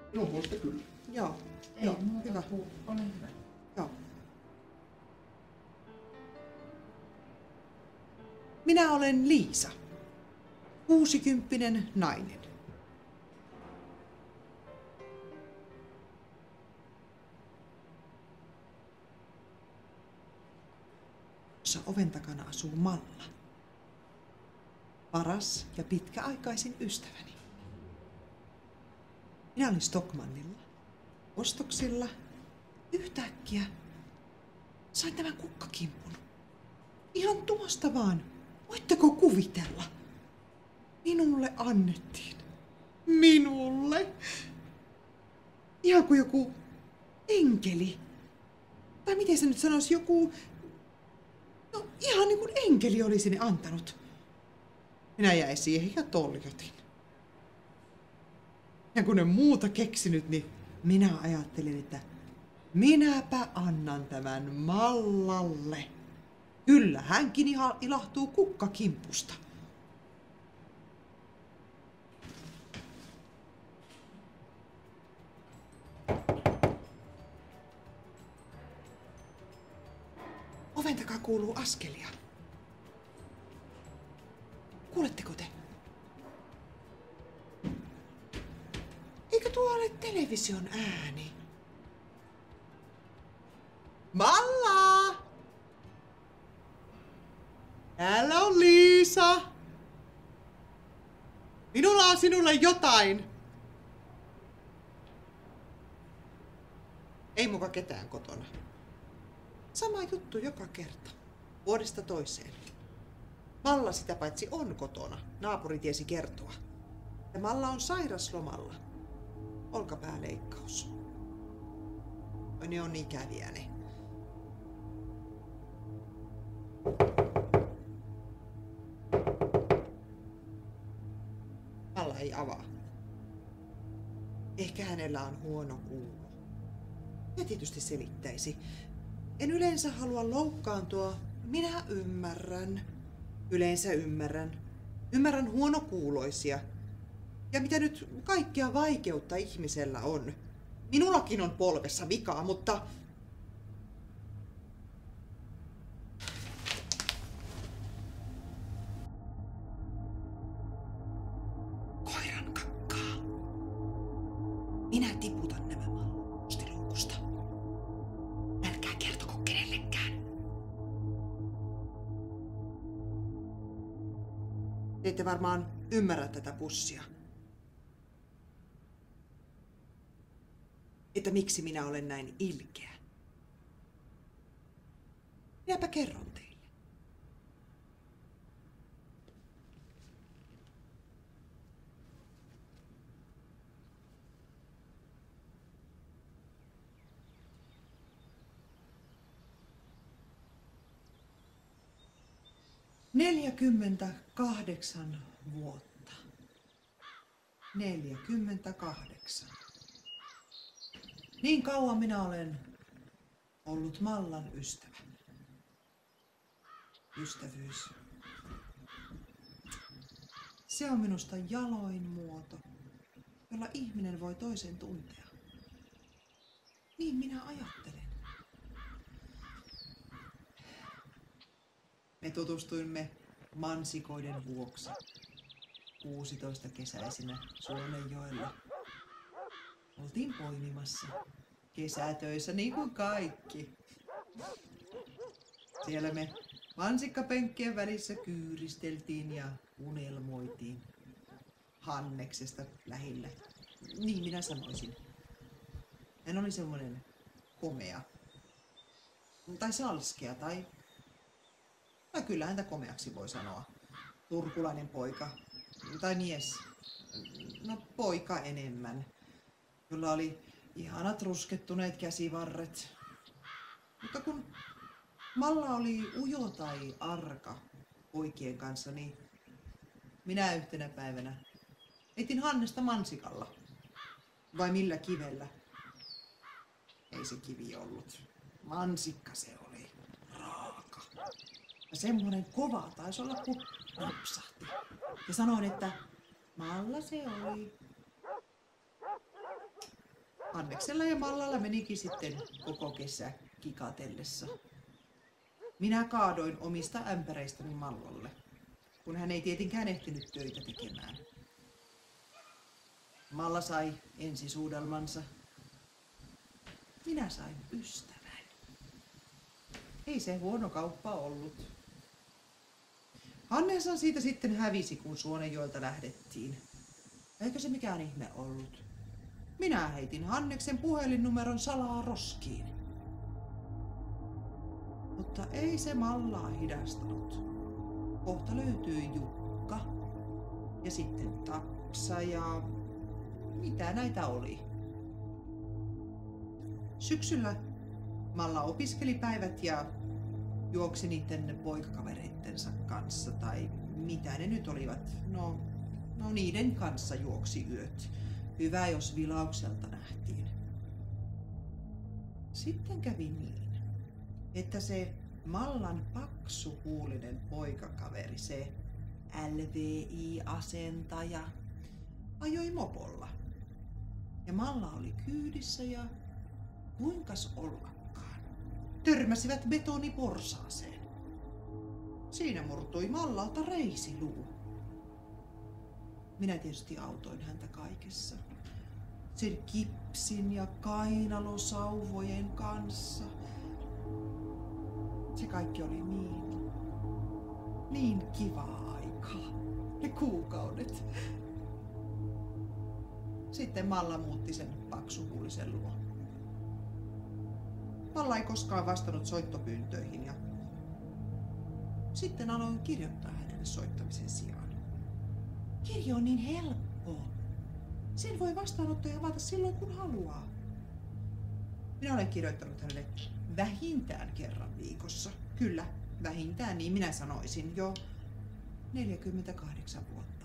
Minun puolesta kyllä. Joo. Ei Joo, muuta hyvä. kuin ole hyvä. Joo. Minä olen Liisa, 60 nainen. Tuossa oven takana asuu Malla, paras ja pitkäaikaisin ystäväni. Minä olin Stockmannilla, ostoksilla. Yhtäkkiä sain tämän kukkakimpun. Ihan tuosta vaan. Voitteko kuvitella? Minulle annettiin. Minulle. Ihan kuin joku enkeli. Tai miten se nyt sanoisi, joku... No ihan niin kuin enkeli olisi ne antanut. Minä jäin siihen ja toljotin. Ja kun en muuta keksinyt, niin minä ajattelin, että minäpä annan tämän Mallalle. Kyllä hänkin ilahtuu kukkakimpusta. Oven takaa kuuluu askelia. Kuuletteko te? Eikö tuo ole television ääni? Malla! Täällä on Liisa. Minulla on sinulle jotain. Ei muka ketään kotona. Sama juttu joka kerta. Vuodesta toiseen. Malla sitä paitsi on kotona. Naapuri tiesi kertoa. Ja Malla on sairaslomalla. Olkapääleikkaus. Ne on ikäviä ne. Malla ei avaa. Ehkä hänellä on huono kuulo. Ja tietysti selittäisi. En yleensä halua loukkaantua. Minä ymmärrän. Yleensä ymmärrän. Ymmärrän huonokuuloisia. Ja mitä nyt kaikkea vaikeutta ihmisellä on. Minullakin on polvessa vikaa, mutta... Koiran kakkaa. Minä tiputan nämä postiluukusta. Älkää kertoko kenellekään. Te ette varmaan ymmärrä tätä pussia. Että miksi minä olen näin ilkeä. Minäpä kerron teille. "48 vuotta. 48. Niin kauan minä olen ollut Mallan ystävä. Ystävyys. Se on minusta jaloin muoto, jolla ihminen voi toisen tuntea. Niin minä ajattelen. Me tutustuimme mansikoiden vuoksi 16 kesäisinä Suonenjoella. Oltiin poimimassa. Kesätöissä niin kuin kaikki. Siellä me mansikkapenkkien välissä kyyristeltiin ja unelmoitiin. Hanneksesta lähillä. Niin minä sanoisin. Hän oli semmoinen komea. Tai salskea tai kyllä häntä komeaksi voi sanoa. Turkulainen poika. Tai mies. No poika enemmän. Jolla oli ihanat ruskettuneet käsivarret. Mutta kun Malla oli ujo tai arka poikien kanssa, niin minä yhtenä päivänä etin Hannesta mansikalla. Vai millä kivellä? Ei se kivi ollut. Mansikka se oli. Raaka. Ja semmoinen kova taisi olla, kun napsahti. Ja sanoin, että Malla se oli. Anneksella ja Mallalla menikin sitten koko kesä kikatellessa. Minä kaadoin omista ämpäreistäni Mallalle, kun hän ei tietenkään ehtinyt töitä tekemään. Malla sai ensisuudelmansa. Minä sain ystävän. Ei se huono kauppa ollut. Hanneshan siitä sitten hävisi, kun Suonenjoelta lähdettiin. Eikö se mikään ihme ollut? Minä heitin Hanneksen puhelinnumeron salaa roskiin. Mutta ei se Mallaa hidastanut. Kohta löytyi Jukka. Ja sitten Taksa ja mitä näitä oli. Syksyllä Malla opiskeli päivät ja juoksi niiden poikakavereittensa kanssa, tai mitä ne nyt olivat. No niiden kanssa juoksi yöt. Hyvä, jos vilaukselta nähtiin. Sitten kävi niin, että se Mallan paksuhuulinen poikakaveri, se LVI-asentaja, ajoi mopolla. Ja Malla oli kyydissä ja kuinkas ollakaan. Törmäsivät betoniporsaaseen. Siinä murtui Mallalta reisiluu. Minä tietysti autoin häntä kaikessa. Sen kipsin ja kainalosauvojen kanssa. Se kaikki oli niin kivaa aikaa. Ne kuukaudet. Sitten Malla muutti sen paksuhuulisen luo. Malla ei koskaan vastannut soittopyyntöihin ja sitten aloin kirjoittaa hänelle soittamisen sijaan. Kirje on niin helppoa. Sen voi vastaanottaa ja avata silloin kun haluaa. Minä olen kirjoittanut hänelle vähintään kerran viikossa. Kyllä, vähintään niin minä sanoisin jo 48 vuotta.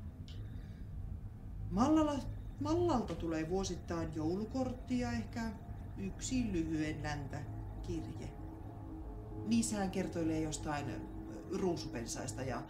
Mallalta tulee vuosittain joulukortti ja ehkä yksi lyhyen läntä kirje. Niissä hän kertoilee jostain ruusupensaista ja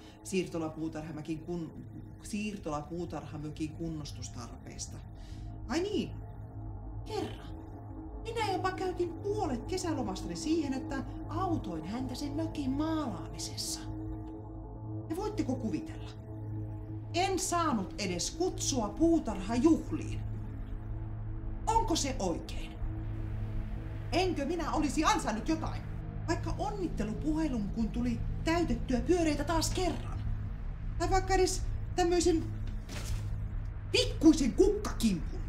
siirtolapuutarhamökin kunnostustarpeista. Ai niin, kerran. Minä jopa käytin puolet kesälomastani siihen, että autoin häntä sen mökin maalaamisessa. Ja voitteko kuvitella? En saanut edes kutsua puutarhajuhliin. Onko se oikein? Enkö minä olisi ansainnut jotain? Vaikka onnittelupuhelun, kun tuli täytettyä pyöreitä taas kerran. Tai vaikka edes tämmöisen pikkuisen kukkakimpun.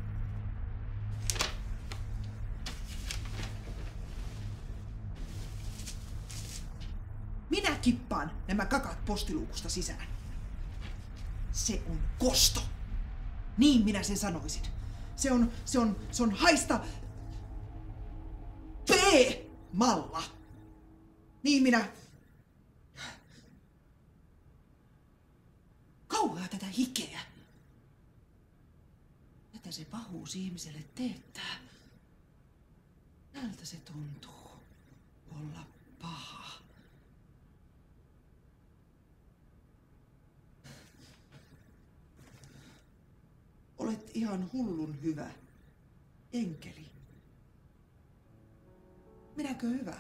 Minä kippaan nämä kakat postiluukusta sisään. Se on kosto. Niin minä sen sanoisin. Se on haista P-Malla. Niin minä... Kauheaa tätä hikeä. Tätä se pahuus ihmiselle teettää. Tältä se tuntuu olla paha. Olet ihan hullun hyvä, enkeli. Minäkö hyvä?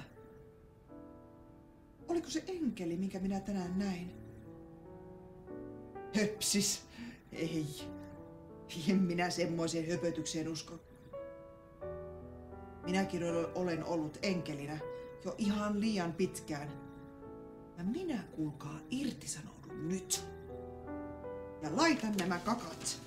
Oliko se enkeli, minkä minä tänään näin? Höpsis. Ei. En minä semmoiseen höpötykseen usko. Minäkin olen ollut enkelinä jo ihan liian pitkään. Ja minä, kuulkaa, irtisanoudun nyt. Ja laitan nämä kakat.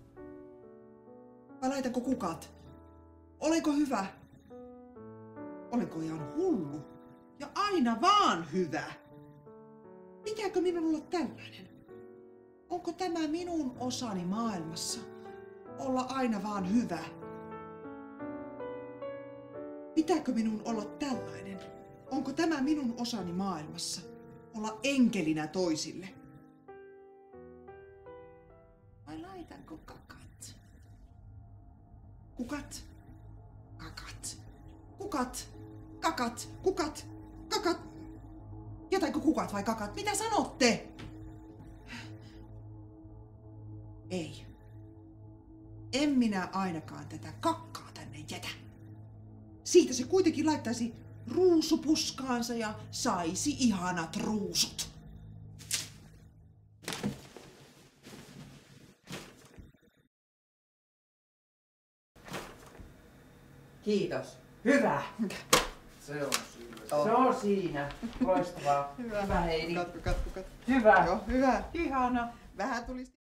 Vai laitanko kukat? Olenko hyvä? Olenko ihan hullu? Ja aina vaan hyvä? Pitääkö minun olla tällainen? Onko tämä minun osani maailmassa? Olla aina vaan hyvä? Pitääkö minun olla tällainen? Onko tämä minun osani maailmassa? Olla enkelinä toisille? Vai laitanko kakat? Kukat, kakat, kukat, kakat, kukat, kakat. Jätänkö kukat vai kakat? Mitä sanotte? Ei. En minä ainakaan tätä kakkaa tänne jätä. Siitä se kuitenkin laittaisi ruusupuskaansa ja saisi ihanat ruusut. Kiitos. Hyvä. Se on siinä. Se on siinä. Loistavaa. Hyvä. Hyvä Heidi. Katso. Hyvä. Joo, hyvä. Ihana. Vähän tuli